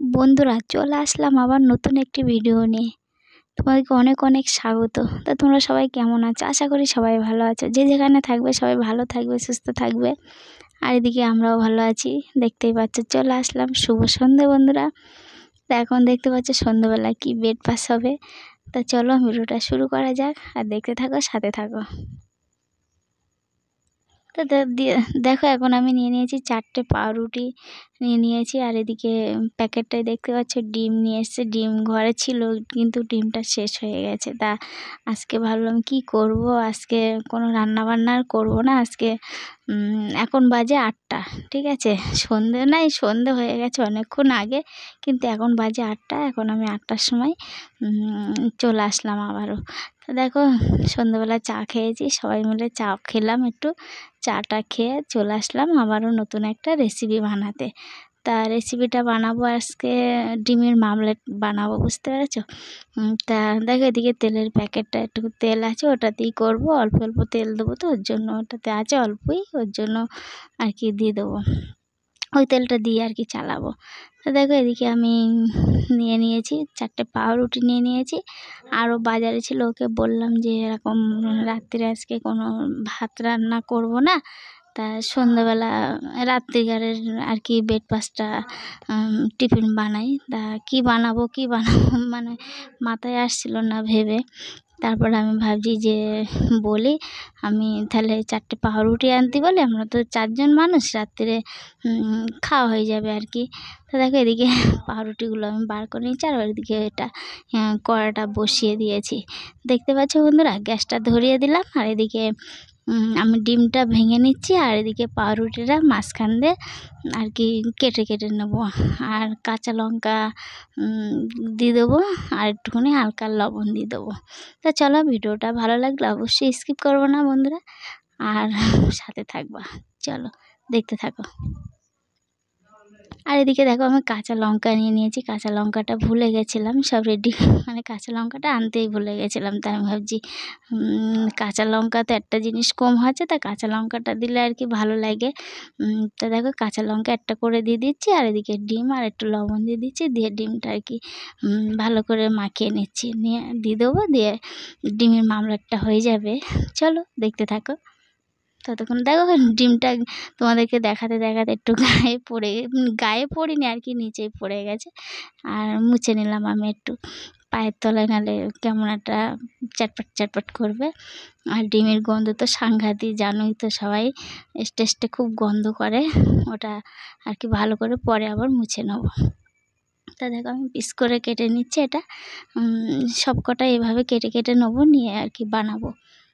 বন্ধুরা, চলে আসলাম আবার নতুন একটি ভিডিও নিয়ে। তোমাদেরকে অনেক অনেক স্বাগত। তা তোমরা সবাই কেমন আছো? আশা করি সবাই ভালো আছো। যে যেখানে থাকবে সবাই ভালো থাকবে, সুস্থ থাকবে। আর এদিকে আমরাও ভালো আছি। দেখতেই পাচ্ছ চলে আসলাম। শুভ সন্ধ্যে বন্ধুরা। তা এখন দেখতে পাচ্ছ সন্ধ্যেবেলা কি ব্রেকফাস্ট হবে। তা চলো ভিডিওটা শুরু করা যাক, আর দেখতে থাকো, সাথে থাকো। তো দেখো এখন আমি নিয়ে নিয়েছি 4টে পাউরুটি নিয়ে নিয়েছি। আর এদিকে প্যাকেটটাই দেখতে পাচ্ছ ডিম নিয়ে এসছে। ডিম ঘরে ছিল কিন্তু ডিমটা শেষ হয়ে গেছে। তা আজকে ভাবলাম কি করব, আজকে কোনো রান্নাবান্না আর করবো না। আজকে এখন বাজে 8টা, ঠিক আছে। সন্ধে নাই, সন্ধে হয়ে গেছে অনেকক্ষণ আগে, কিন্তু এখন বাজে 8টা। এখন আমি 8টার সময় চলে আসলাম আবারও। তো দেখো সন্ধ্যেবেলা চা খেয়েছি, সবাই মিলে চা খেলাম একটু। চাটা খেয়ে চলে আসলাম আবারও নতুন একটা রেসিপি বানাতে। তা রেসিপিটা বানাবো আজকে ডিমের মামলেট বানাবো, বুঝতে পেরেছো? তা দেখো এদিকে তেলের প্যাকেটটা, একটু তেল আছে, ওটাতেই করবো। অল্প অল্প তেল দেবো, তো ওর জন্য ওটাতে আছে অল্পই, ওর জন্য আর কি দিয়ে দেবো। ওই তেলটা দিয়ে আর কি চালাবো। তো দেখো এদিকে আমি নিয়ে নিয়েছি 4টে পাউরুটি নিয়ে নিয়েছি। আরও বাজারে ছিল, ওকে বললাম যে এরকম রাত্রে আজকে কোনো ভাত রান্না করব না। তা সন্ধ্যাবেলা রাত্রিকারের আর কি ব্রেকফাস্টটা টিফিন বানাই। তা কী বানাবো মানে মাথায় আসছিল না ভেবে। তারপর আমি ভাবছি যে বলি আমি তাহলে 4টে পাউরুটি আনতে বলে, আমরা তো 4জন মানুষ, রাত্রে খাওয়া হয়ে যাবে আর কি। তো দেখো এদিকে পাউরুটিগুলো আমি বার করে নিয়েছি, আর ওইদিকে এটা কড়াটা বসিয়ে দিয়েছি। দেখতে পাচ্ছ বন্ধুরা, গ্যাসটা ধরিয়ে দিলাম। আর এদিকে আমি ডিমটা ভেঙে নিচ্ছি, আর এদিকে পাউরুটিটা মাঝখান দিয়ে আর কি কেটে কেটে নেবো। আর কাঁচা লঙ্কা দিয়ে দেবো, আর একটুখানি হালকা লবণ দিয়ে দেবো। তা চলো, ভিডিওটা ভালো লাগলে অবশ্যই স্কিপ করবো না বন্ধুরা, আর সাথে থাকবা। চলো দেখতে থাকো। আর এদিকে দেখো আমি কাঁচা লঙ্কা নিয়ে নিয়েছি। কাঁচা লঙ্কাটা ভুলে গেছিলাম, সব রেডি, মানে কাঁচা লঙ্কাটা আনতেই ভুলে গেছিলাম। তাই আমি ভাবছি কাঁচা লঙ্কা তো একটা জিনিস কম হচ্ছে, তা কাঁচা লঙ্কাটা দিলে আর কি ভালো লাগে। তা দেখো কাঁচা লঙ্কা একটা করে দিয়ে দিচ্ছি, আর এদিকে ডিম আর একটু লবণ দিয়ে দিচ্ছি, দিয়ে ডিমটা আর কি ভালো করে মাখিয়ে নিচ্ছি, নিয়ে দিয়ে দেবো, দিয়ে ডিমের মামলাটা হয়ে যাবে। চলো দেখতে থাকো। ততক্ষণ দেখো ডিমটা তোমাদেরকে দেখাতে দেখাতে একটু গায়ে পড়িনি আর কি, নিচেই পড়ে গেছে। আর মুছে নিলাম আমি একটু, পায়ের তলায়, নাহলে কেমন একটা চটপট চটপট করবে। আর ডিমের গন্ধ তো সাংঘাতিক, জানোই তো সবাই, টেস্টে খুব গন্ধ করে ওটা আর কি। ভালো করে পরে আবার মুছে নেবো। তা দেখো আমি পিস করে কেটে নিচ্ছি, এটা সব কটা এভাবে কেটে কেটে নেবো, নিয়ে আর কি বানাবো।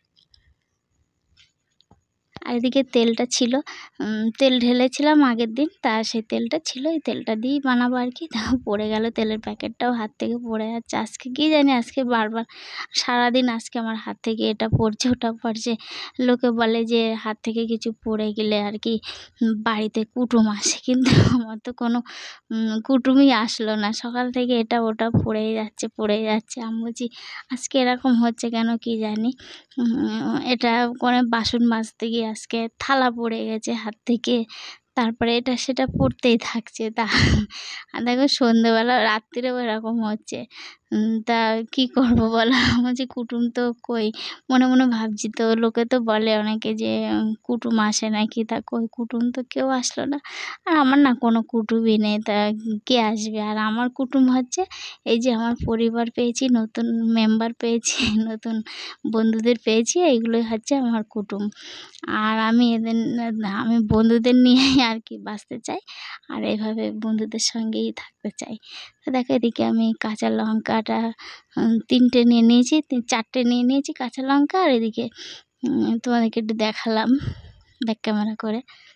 আর এদিকে তেলটা ছিল, তেল ঢেলেছিলাম আগের দিন, তা সেই তেলটা ছিল, এই তেলটা দিয়েই বানাবো আর কি। তা পড়ে গেল, তেলের প্যাকেটটাও হাত থেকে পড়ে যাচ্ছে। আজকে কী জানি, আজকে বারবার সারাদিন আজকে আমার হাত থেকে এটা পড়ছে ওটা পড়ছে। লোকে বলে যে হাত থেকে কিছু পড়ে গেলে আর কি বাড়িতে কুটুম আসে, কিন্তু আমার তো কোনো কুটুমই আসলো না। সকাল থেকে এটা ওটা পড়েই যাচ্ছে। আমি বলছি আজকে এরকম হচ্ছে কেন কি জানি। এটা কোনো বাসন মাজতে গিয়ে আজকে থালা পড়ে গেছে হাত থেকে, তারপরে এটা সেটা পড়তেই থাকছে। তা দেখো সন্ধ্যেবেলা রাত্রিরেও এরকম হচ্ছে। তা কী করবো বলো? বলছি কুটুম তো কই, মনে মনে ভাবছি। তো লোকে তো বলে অনেকে যে কুটুম আসে নাকি, তা কই কুটুম তো কেউ আসলো না। আর আমার না কোনো কুটুমই নেই, তা কে আসবে? আর আমার কুটুম হচ্ছে এই যে আমার পরিবার পেয়েছি, নতুন মেম্বার পেয়েছি, নতুন বন্ধুদের পেয়েছি, এইগুলোই হচ্ছে আমার কুটুম। আর আমি বন্ধুদের নিয়েই আর কি বাঁচতে চাই, আর এইভাবে বন্ধুদের সঙ্গেই থাকতে চাই। তো দেখো এদিকে আমি কাঁচা লঙ্কাটা 3টে নিয়ে নিয়েছি, 4টে নিয়ে নিয়েছি কাঁচা লঙ্কা। আর এদিকে তোমাদেরকে একটু দেখালাম ব্যাক ক্যামেরা করে।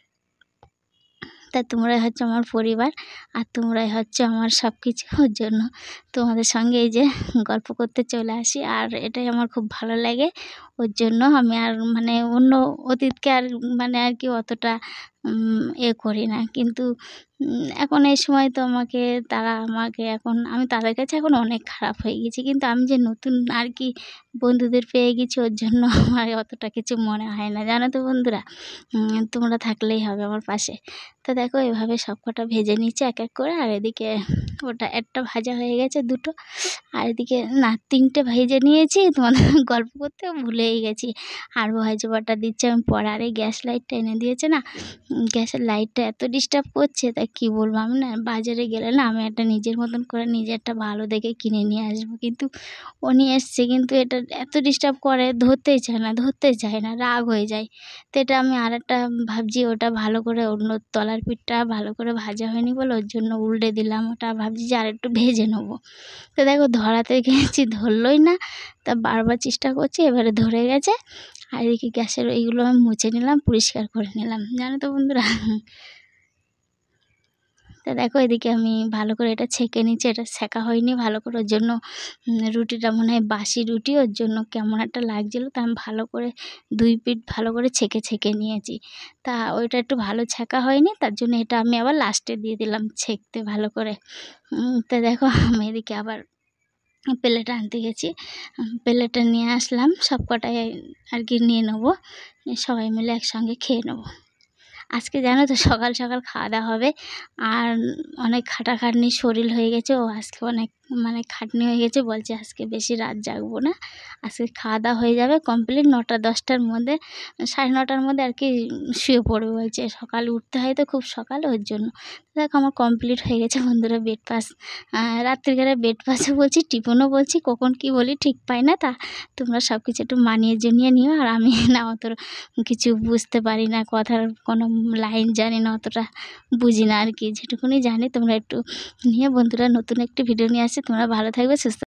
তা তোমরাই হচ্ছে আমার পরিবার, আর তোমরাই হচ্ছে আমার সব কিছু। ওর জন্য তোমাদের সঙ্গে এই যে গল্প করতে চলে আসি, আর এটাই আমার খুব ভালো লাগে। ওর জন্য আমি আর মানে অন্য অতীতকে আর মানে আর কি অতটা করি না। কিন্তু এখন এই সময় তো তারা আমাকে এখন আমি তাদের কাছে এখন অনেক খারাপ হয়ে গেছি। কিন্তু আমি যে নতুন আর কি বন্ধুদের পেয়ে গেছি ওর জন্য আমার অতটা কিছু মনে হয় না। জানো তো বন্ধুরা? তোমরা থাকলেই হবে আমার পাশে। তো দেখো এভাবে সবকটা ভেজে নিচ্ছি এক, এক করে। আর এদিকে ওটা একটা ভাজা হয়ে গেছে ২ টো। আর এদিকে না ৩ টে ভেজে নিয়েছি। তোমাদের গল্প করতেও ভুলেই গেছি। আর ভাজাটা দিচ্ছি আমি পরে। আর এই গ্যাস লাইটটা এনে দিয়েছে না, গ্যাসের লাইটটা এত ডিস্টার্ব করছে তা কী বলবো। আমি না বাজারে গেলে না আমি একটা নিজের মতন করে নিজে একটা ভালো দেখে কিনে নিয়ে আসবো। কিন্তু ও নিয়ে এসছে, কিন্তু এটা এত ডিস্টার্ব করে, ধরতেই চায় না, রাগ হয়ে যায়। তো এটা আমি আরেকটা ভাবছি, ওটা ভালো করে অন্য তলার পিঠটা ভালো করে ভাজা হয়নি বলে ওর জন্য উল্টে দিলাম। ওটা ভাবছি যে আরেকটু ভেজে নেবো। তো দেখো ধরাতে গেছি, ধরলই না। তা বারবার চেষ্টা করছি, এবারে ধরে গেছে। আর এদিকে গ্যাসের এইগুলো আমি মুছে নিলাম, পরিষ্কার করে নিলাম। জানো তো বন্ধুরা? তা দেখো এদিকে আমি ভালো করে এটা ছেঁকে নিচ্ছি। এটা সেঁকা হয়নি ভালো করে, ওর জন্য রুটিটা মনে হয় বাসি রুটি, ওর জন্য কেমন একটা লাগছিলো। তা আমি ভালো করে ২ পিঠ ভালো করে ছেঁকে নিয়েছি। তা ওইটা একটু ভালো ছেঁকা হয়নি, তার জন্য এটা আমি আবার লাস্টে দিয়ে দিলাম ছেঁকতে ভালো করে। তা দেখো আমি এদিকে আবার প্লেট আনতে গেছি। প্লেটে নিয়ে আসলাম, সব কটাই আর কি নিয়ে নেবো। সবাই মিলে একসঙ্গে খেয়ে নেবো। আজকে জানো তো সকাল সকাল খাওয়া দাওয়া হবে। আর অনেক খাটাখাটনি শরীর হয়ে গেছে। ও আজকে অনেক মানে খাটনি হয়ে গেছে, বলছে আজকে বেশি রাত জাগবো না, আজকে খাওয়া দাওয়া হয়ে যাবে কমপ্লিট ৯টা-১০টার মধ্যে, ৯:৩০টার মধ্যে আর কি শুয়ে পড়বে বলছে। সকালে উঠতে হয় তো খুব সকালে, ওর জন্য। দেখো আমার কমপ্লিট হয়ে গেছে বন্ধুরা ব্রেকফাস্ট। রাত্রিবেলা ব্রেকফাস্টও বলছি, টিফিনও বলছি, কখন কী বলি ঠিক পাই না। তা তোমরা সব কিছু একটু মানিয়ে জুনিয়ে নিও। আর আমি না অত কিছু বুঝতে পারি না, কথার কোনো লাইন জানি না, অতটা বুঝি না আর কি। যেটুকুনি জানি তোমরা একটু নিয়ে বন্ধুরা, নতুন একটি ভিডিও নিয়ে আসছি। তোমরা ভালো থাকবে, সুস্থ